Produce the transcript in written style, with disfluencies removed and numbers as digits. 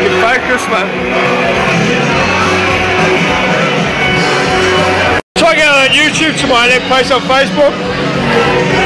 You focus, man. Try to get on YouTube tomorrow and then post on Facebook.